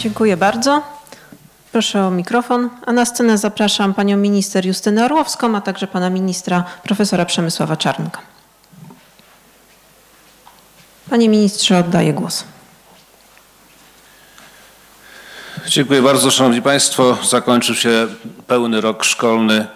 Dziękuję bardzo. Proszę o mikrofon, a na scenę zapraszam panią minister Justynę Orłowską, a także pana ministra profesora Przemysława Czarnka. Panie ministrze, oddaję głos. Dziękuję bardzo, szanowni państwo. Zakończył się pełny rok szkolny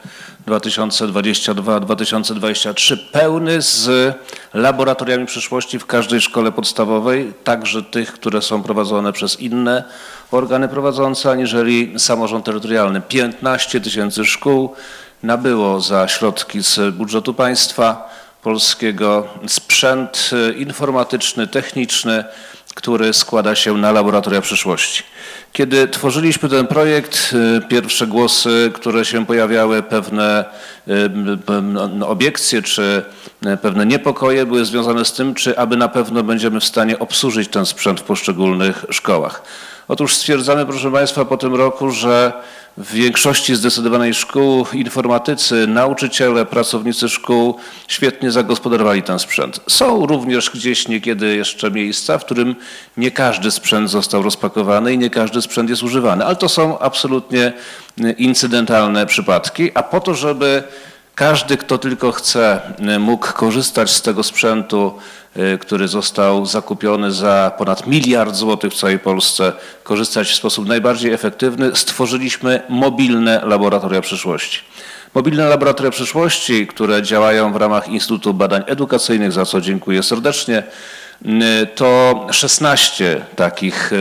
2022-2023, pełny z laboratoriami przyszłości w każdej szkole podstawowej, także tych, które są prowadzone przez inne organy prowadzące, aniżeli samorząd terytorialny. 15 000 szkół nabyło za środki z budżetu państwa polskiego sprzęt informatyczny, techniczny, który składa się na laboratoria przyszłości. Kiedy tworzyliśmy ten projekt, pierwsze głosy, które się pojawiały, pewne obiekcje czy pewne niepokoje były związane z tym, czy aby na pewno będziemy w stanie obsłużyć ten sprzęt w poszczególnych szkołach. Otóż stwierdzamy, proszę państwa, po tym roku, że w większości zdecydowanej szkół informatycy, nauczyciele, pracownicy szkół świetnie zagospodarowali ten sprzęt. Są również gdzieś niekiedy jeszcze miejsca, w którym nie każdy sprzęt został rozpakowany i nie każdy sprzęt jest używany, ale to są absolutnie incydentalne przypadki, a po to, żeby każdy, kto tylko chce, mógł korzystać z tego sprzętu, który został zakupiony za ponad 1 miliard złotych w całej Polsce, korzystać w sposób najbardziej efektywny, stworzyliśmy mobilne laboratoria przyszłości. Mobilne laboratoria przyszłości, które działają w ramach Instytutu Badań Edukacyjnych, za co dziękuję serdecznie, to 16 takich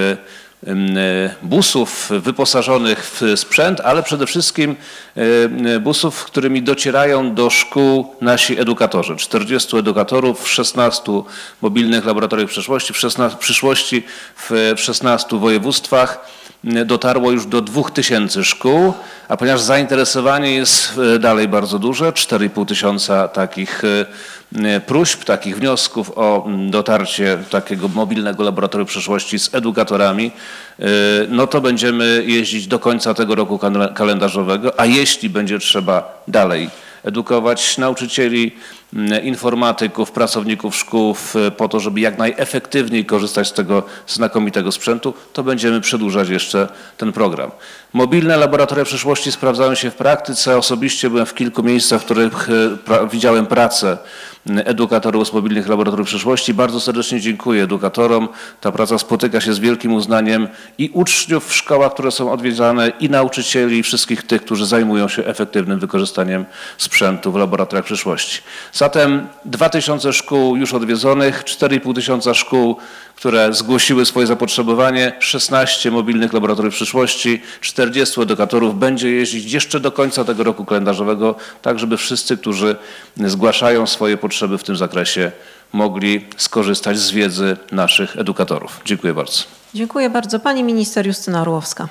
busów wyposażonych w sprzęt, ale przede wszystkim busów, którymi docierają do szkół nasi edukatorzy. 40 edukatorów w 16 mobilnych laboratoriach przyszłości w 16 województwach dotarło już do 2000 szkół, a ponieważ zainteresowanie jest dalej bardzo duże, 4500 takich próśb, takich wniosków o dotarcie takiego mobilnego laboratorium przyszłości z edukatorami, no to będziemy jeździć do końca tego roku kalendarzowego, a jeśli będzie trzeba dalej edukować nauczycieli, informatyków, pracowników szkół po to, żeby jak najefektywniej korzystać z tego znakomitego sprzętu, to będziemy przedłużać jeszcze ten program. Mobilne laboratoria przyszłości sprawdzają się w praktyce. Osobiście byłem w kilku miejscach, w których widziałem pracę edukatorów z mobilnych laboratoriów przyszłości. Bardzo serdecznie dziękuję edukatorom. Ta praca spotyka się z wielkim uznaniem i uczniów w szkołach, które są odwiedzane, i nauczycieli, i wszystkich tych, którzy zajmują się efektywnym wykorzystaniem sprzętu w laboratoriach przyszłości. Zatem 2000 szkół już odwiedzonych, 4500 szkół, które zgłosiły swoje zapotrzebowanie, 16 mobilnych laboratoriów przyszłości, 40 edukatorów będzie jeździć jeszcze do końca tego roku kalendarzowego, tak żeby wszyscy, którzy zgłaszają swoje potrzeby w tym zakresie, mogli skorzystać z wiedzy naszych edukatorów. Dziękuję bardzo. Dziękuję bardzo. Pani minister Justyna Orłowska.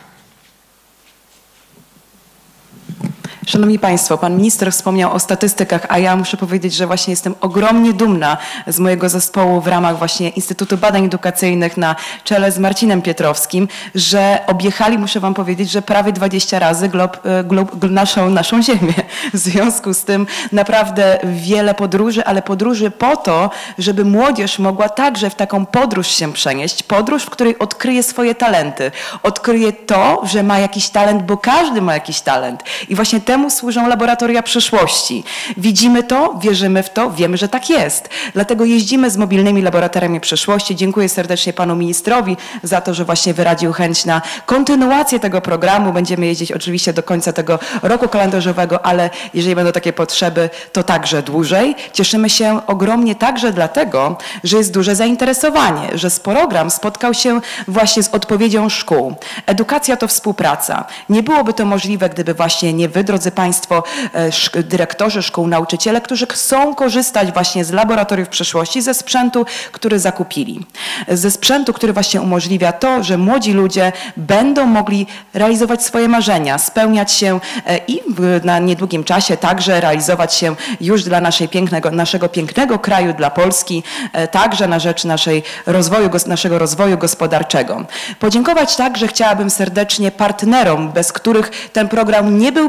Szanowni Państwo, Pan Minister wspomniał o statystykach, a ja muszę powiedzieć, że właśnie jestem ogromnie dumna z mojego zespołu w ramach właśnie Instytutu Badań Edukacyjnych na czele z Marcinem Pietrowskim, że objechali, muszę Wam powiedzieć, że prawie 20 razy naszą Ziemię. W związku z tym naprawdę wiele podróży, ale podróży po to, żeby młodzież mogła także w taką podróż się przenieść. Podróż, w której odkryje swoje talenty. Odkryje to, że ma jakiś talent, bo każdy ma jakiś talent. I właśnie temu służą laboratoria przyszłości. Widzimy to, wierzymy w to, wiemy, że tak jest. Dlatego jeździmy z mobilnymi laboratoriami przyszłości. Dziękuję serdecznie panu ministrowi za to, że właśnie wyraził chęć na kontynuację tego programu. Będziemy jeździć oczywiście do końca tego roku kalendarzowego, ale jeżeli będą takie potrzeby, to także dłużej. Cieszymy się ogromnie także dlatego, że jest duże zainteresowanie, że program spotkał się właśnie z odpowiedzią szkół. Edukacja to współpraca. Nie byłoby to możliwe, gdyby właśnie nie wy, drodzy Państwo, dyrektorzy szkół, nauczyciele, którzy chcą korzystać właśnie z laboratoriów przyszłości, ze sprzętu, który zakupili. Ze sprzętu, który właśnie umożliwia to, że młodzi ludzie będą mogli realizować swoje marzenia, spełniać się i na niedługim czasie także realizować się już dla naszego pięknego kraju, dla Polski, także na rzecz naszego rozwoju gospodarczego. Podziękować także chciałabym serdecznie partnerom, bez których ten program nie byłby tak bogaty.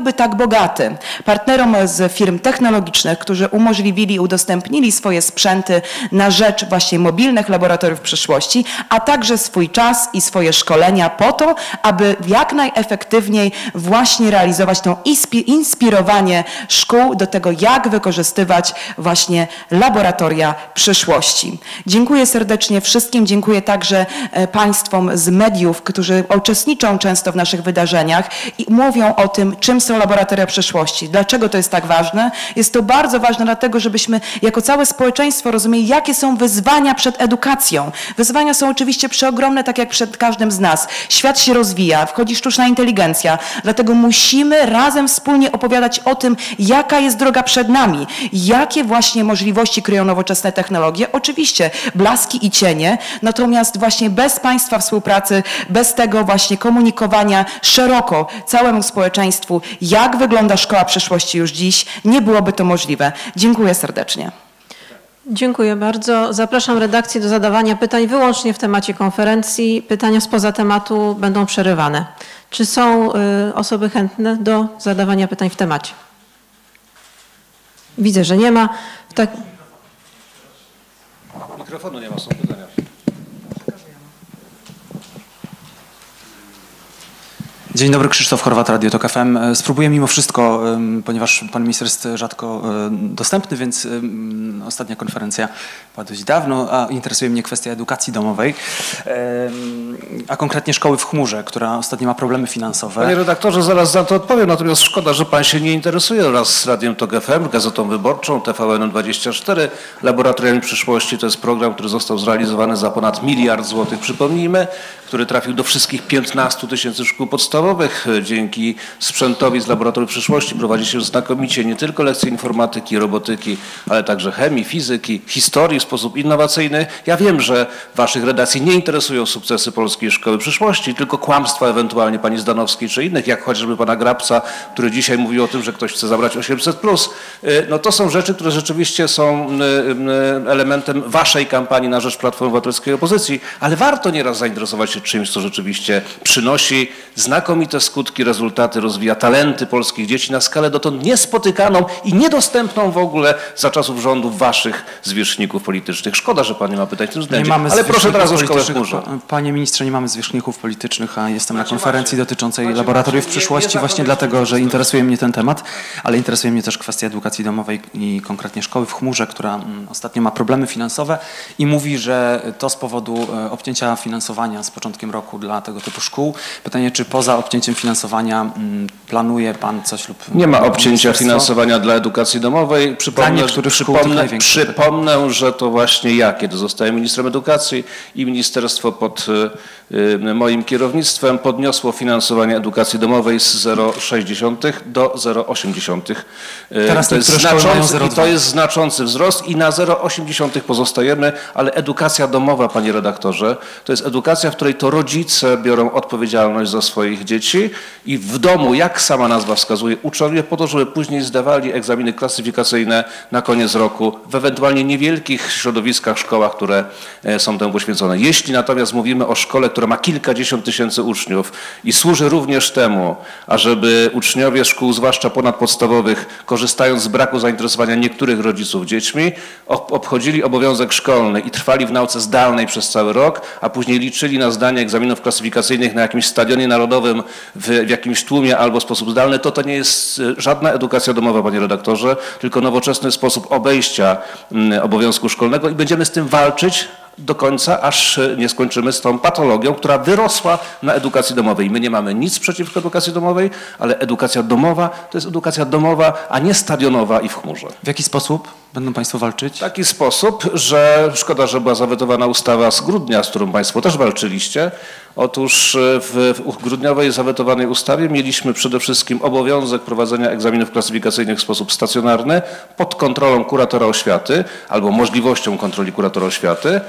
Pogaty, partnerom z firm technologicznych, którzy umożliwili i udostępnili swoje sprzęty na rzecz właśnie mobilnych laboratoriów przyszłości, a także swój czas i swoje szkolenia po to, aby jak najefektywniej właśnie realizować to inspirowanie szkół do tego, jak wykorzystywać właśnie laboratoria przyszłości. Dziękuję serdecznie wszystkim, dziękuję także państwom z mediów, którzy uczestniczą często w naszych wydarzeniach i mówią o tym, czym są laboratoria przyszłości. Dlaczego to jest tak ważne? Jest to bardzo ważne dlatego, żebyśmy jako całe społeczeństwo rozumieli, jakie są wyzwania przed edukacją. Wyzwania są oczywiście przeogromne, tak jak przed każdym z nas. Świat się rozwija, wchodzi sztuczna inteligencja, dlatego musimy razem wspólnie opowiadać o tym, jaka jest droga przed nami, jakie właśnie możliwości kryją nowoczesne technologie. Oczywiście blaski i cienie, natomiast właśnie bez państwa współpracy, bez tego właśnie komunikowania szeroko całemu społeczeństwu, jak wygląda szkoła przyszłości już dziś, nie byłoby to możliwe. Dziękuję serdecznie. Dziękuję bardzo. Zapraszam redakcję do zadawania pytań wyłącznie w temacie konferencji. Pytania spoza tematu będą przerywane. Czy są osoby chętne do zadawania pytań w temacie? Widzę, że nie ma. Mikrofonu nie ma, są pytania. Dzień dobry, Krzysztof Horwat, Radio Tok FM. Spróbuję mimo wszystko, ponieważ pan minister jest rzadko dostępny, więc ostatnia konferencja była dość dawno, a interesuje mnie kwestia edukacji domowej, a konkretnie szkoły w chmurze, która ostatnio ma problemy finansowe. Panie redaktorze, zaraz za to odpowiem, natomiast szkoda, że pan się nie interesuje raz z Radiem Tok FM, Gazetą Wyborczą, TVN24, Laboratoriami Przyszłości. To jest program, który został zrealizowany za ponad 1 miliard złotych, przypomnijmy, który trafił do wszystkich 15 000 szkół podstawowych. Dzięki sprzętowi z Laboratorium Przyszłości prowadzi się znakomicie nie tylko lekcje informatyki, robotyki, ale także chemii, fizyki, historii w sposób innowacyjny. Ja wiem, że waszych redakcji nie interesują sukcesy Polskiej Szkoły Przyszłości, tylko kłamstwa ewentualnie pani Zdanowskiej czy innych, jak chociażby pana Grabca, który dzisiaj mówił o tym, że ktoś chce zabrać 800+. No to są rzeczy, które rzeczywiście są elementem waszej kampanii na rzecz Platformy Obywatelskiej opozycji, ale warto nieraz zainteresować się czymś, co rzeczywiście przynosi znakomite skutki, rezultaty, rozwija talenty polskich dzieci na skalę dotąd niespotykaną i niedostępną w ogóle za czasów rządów waszych zwierzchników politycznych. Szkoda, że pan nie ma pytań w tym względzie, ale proszę teraz o szkołę w chmurze. Panie ministrze, nie mamy zwierzchników politycznych, a jestem na konferencji dotyczącej laboratoriów przyszłości właśnie dlatego, że interesuje mnie ten temat, ale interesuje mnie też kwestia edukacji domowej i konkretnie szkoły w chmurze, która ostatnio ma problemy finansowe i mówi, że to z powodu obcięcia finansowania z początkiem roku dla tego typu szkół. Pytanie, czy poza obcięciem finansowania planuje pan coś lub... Nie ma obcięcia finansowania dla edukacji domowej. Przypomnę, że to właśnie ja, kiedy zostałem ministrem edukacji i ministerstwo pod moim kierownictwem podniosło finansowanie edukacji domowej z 0,6 do 0,8. Teraz to jest znaczący wzrost i na 0,8 pozostajemy, ale edukacja domowa, panie redaktorze, to jest edukacja, w której to rodzice biorą odpowiedzialność za swoich dzieci i w domu, jak sama nazwa wskazuje, uczniowie po to, żeby później zdawali egzaminy klasyfikacyjne na koniec roku w ewentualnie niewielkich środowiskach, szkołach, które są temu poświęcone. Jeśli natomiast mówimy o szkole, która ma kilkadziesiąt tysięcy uczniów i służy również temu, ażeby uczniowie szkół, zwłaszcza ponadpodstawowych, korzystając z braku zainteresowania niektórych rodziców dziećmi, obchodzili obowiązek szkolny i trwali w nauce zdalnej przez cały rok, a później liczyli na zdanie egzaminów klasyfikacyjnych na jakimś stadionie narodowym, w jakimś tłumie albo w sposób zdalny, to nie jest żadna edukacja domowa, panie redaktorze, tylko nowoczesny sposób obejścia obowiązku szkolnego i będziemy z tym walczyć do końca, aż nie skończymy z tą patologią, która wyrosła na edukacji domowej. My nie mamy nic przeciwko edukacji domowej, ale edukacja domowa to jest edukacja domowa, a nie stadionowa i w chmurze. W jaki sposób będą państwo walczyć? W taki sposób, że szkoda, że była zawetowana ustawa z grudnia, z którą państwo też walczyliście. Otóż w grudniowej zawetowanej ustawie mieliśmy przede wszystkim obowiązek prowadzenia egzaminów klasyfikacyjnych w sposób stacjonarny pod kontrolą kuratora oświaty albo możliwością kontroli kuratora oświaty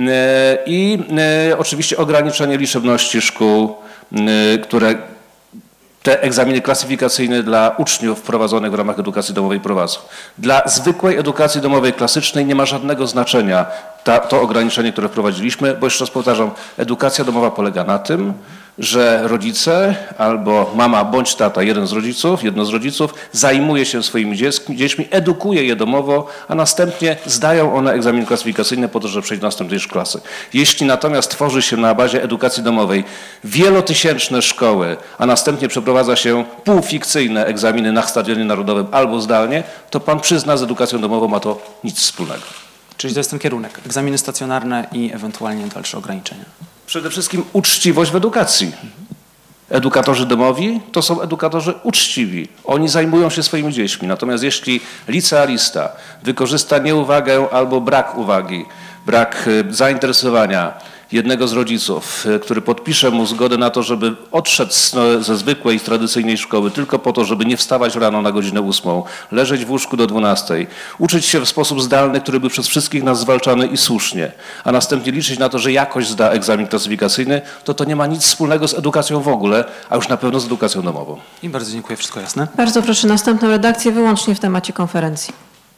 i oczywiście ograniczenie liczebności szkół, które te egzaminy klasyfikacyjne dla uczniów prowadzonych w ramach edukacji domowej prowadzą. Dla zwykłej edukacji domowej klasycznej nie ma żadnego znaczenia to ograniczenie, które wprowadziliśmy, bo jeszcze raz powtarzam, edukacja domowa polega na tym, że rodzice albo mama bądź tata, jedno z rodziców zajmuje się swoimi dziećmi, edukuje je domowo, a następnie zdają one egzamin klasyfikacyjny po to, żeby przejść do następnej klasy. Jeśli natomiast tworzy się na bazie edukacji domowej wielotysięczne szkoły, a następnie przeprowadza się półfikcyjne egzaminy na Stadionie Narodowym albo zdalnie, to pan przyzna, z edukacją domową ma to nic wspólnego. Czyli to jest ten kierunek, egzaminy stacjonarne i ewentualnie dalsze ograniczenia. Przede wszystkim uczciwość w edukacji. Edukatorzy domowi to są edukatorzy uczciwi. Oni zajmują się swoimi dziećmi. Natomiast jeśli licealista wykorzysta nieuwagę albo brak uwagi, brak zainteresowania jednego z rodziców, który podpisze mu zgodę na to, żeby odszedł ze zwykłej, tradycyjnej szkoły tylko po to, żeby nie wstawać rano na godzinę 8, leżeć w łóżku do 12, uczyć się w sposób zdalny, który był przez wszystkich nas zwalczany i słusznie, a następnie liczyć na to, że jakoś zda egzamin klasyfikacyjny, to nie ma nic wspólnego z edukacją w ogóle, a już na pewno z edukacją domową. I bardzo dziękuję, wszystko jasne. Bardzo proszę następną redakcję wyłącznie w temacie konferencji.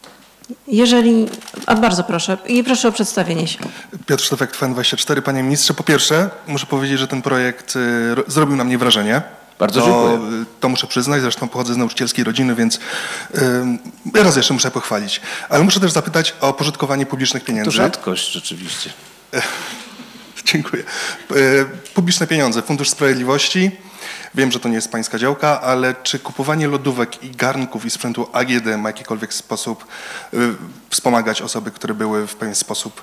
Bardzo proszę i proszę o przedstawienie się. Piotr Sztefek, TVN24. Panie ministrze, po pierwsze muszę powiedzieć, że ten projekt zrobił na mnie wrażenie. Bardzo dziękuję. To muszę przyznać, zresztą pochodzę z nauczycielskiej rodziny, więc raz jeszcze muszę pochwalić. Ale muszę też zapytać o pożytkowanie publicznych pieniędzy. To rzadkość rzeczywiście. Dziękuję. Publiczne pieniądze, Fundusz Sprawiedliwości. Wiem, że to nie jest pańska działka, ale czy kupowanie lodówek i garnków i sprzętu AGD ma w jakikolwiek sposób wspomagać osoby, które były w pewien sposób,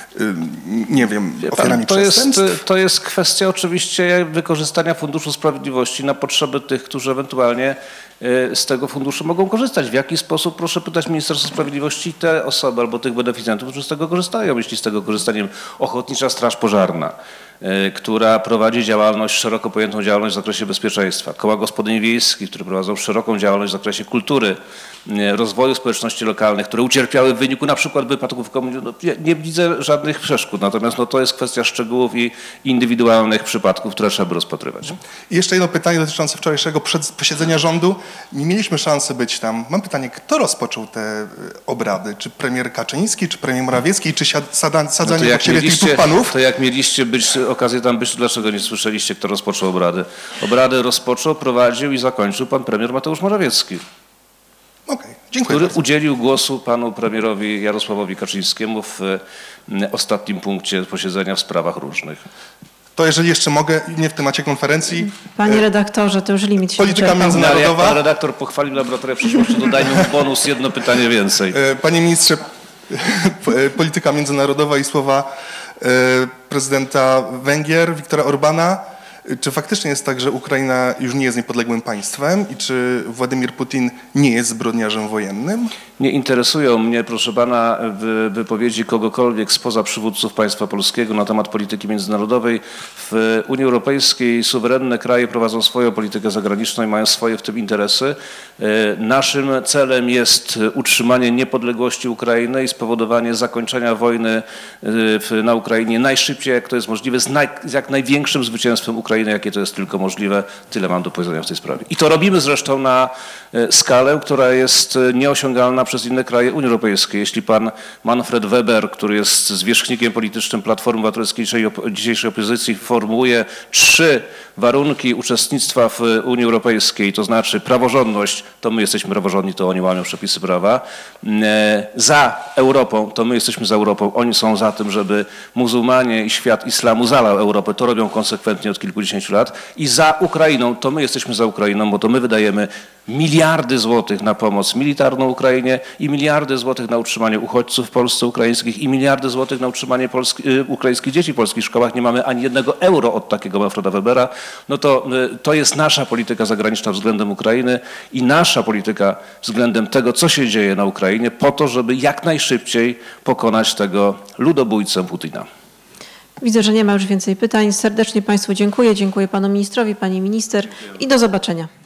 nie wiem, ofiarami przestępstw? To jest kwestia oczywiście wykorzystania Funduszu Sprawiedliwości na potrzeby tych, którzy ewentualnie z tego funduszu mogą korzystać. W jaki sposób, proszę pytać Ministerstwo Sprawiedliwości, te osoby albo tych beneficjentów, którzy z tego korzystają, jeśli z tego korzystaniem Ochotnicza Straż Pożarna, która prowadzi działalność, szeroko pojętą działalność w zakresie bezpieczeństwa, koła gospodyń wiejskich, które prowadzą szeroką działalność w zakresie kultury, rozwoju społeczności lokalnych, które ucierpiały w wyniku na przykład wypadków komunikacyjnych. Nie widzę żadnych przeszkód, natomiast to jest kwestia szczegółów i indywidualnych przypadków, które trzeba by rozpatrywać. I jeszcze jedno pytanie dotyczące wczorajszego posiedzenia rządu. Nie mieliśmy szansy być tam. Mam pytanie, kto rozpoczął te obrady? Czy premier Kaczyński, czy premier Morawiecki, czy sadzanie po siebie tych dwóch panów? To jak mieliście okazję tam być, dlaczego nie słyszeliście, kto rozpoczął obrady? Obrady rozpoczął, prowadził i zakończył pan premier Mateusz Morawiecki. Dziękuję Który bardzo. udzielił głosu panu premierowi Jarosławowi Kaczyńskiemu w ostatnim punkcie posiedzenia w sprawach różnych. To jeżeli jeszcze mogę, nie w temacie konferencji. Panie redaktorze, to już limit się Polityka wyczerpał. międzynarodowa. Ale jak pan redaktor pochwalił Laboratoria Przyszłości, to dajmy mu bonus, jedno pytanie więcej. Panie ministrze, polityka międzynarodowa i słowa prezydenta Węgier, Viktora Orbana. Czy faktycznie jest tak, że Ukraina już nie jest niepodległym państwem i czy Władimir Putin nie jest zbrodniarzem wojennym? Nie interesują mnie, proszę pana, wypowiedzi kogokolwiek spoza przywódców państwa polskiego na temat polityki międzynarodowej. W Unii Europejskiej suwerenne kraje prowadzą swoją politykę zagraniczną i mają swoje w tym interesy. Naszym celem jest utrzymanie niepodległości Ukrainy i spowodowanie zakończenia wojny na Ukrainie najszybciej, jak to jest możliwe, z jak największym zwycięstwem Ukrainy, jakie to jest tylko możliwe. Tyle mam do powiedzenia w tej sprawie. I to robimy zresztą na skalę, która jest nieosiągalna przez inne kraje Unii Europejskiej. Jeśli pan Manfred Weber, który jest zwierzchnikiem politycznym Platformy Obywatelskiej dzisiejszej opozycji, formułuje 3 warunki uczestnictwa w Unii Europejskiej, to znaczy praworządność, to my jesteśmy praworządni, to oni łamią przepisy prawa. Za Europą, to my jesteśmy za Europą, oni są za tym, żeby muzułmanie i świat islamu zalał Europę, to robią konsekwentnie od kilkudziesięciu lat. I za Ukrainą, to my jesteśmy za Ukrainą, bo to my wydajemy miliardy złotych na pomoc militarną Ukrainie i miliardy złotych na utrzymanie uchodźców w Polsce ukraińskich i miliardy złotych na utrzymanie ukraińskich dzieci w polskich szkołach. Nie mamy ani jednego euro od takiego Manfreda Webera. No to jest nasza polityka zagraniczna względem Ukrainy i nasza polityka względem tego, co się dzieje na Ukrainie, po to, żeby jak najszybciej pokonać tego ludobójcę Putina. Widzę, że nie ma już więcej pytań. Serdecznie państwu dziękuję. Dziękuję panu ministrowi, pani minister i do zobaczenia.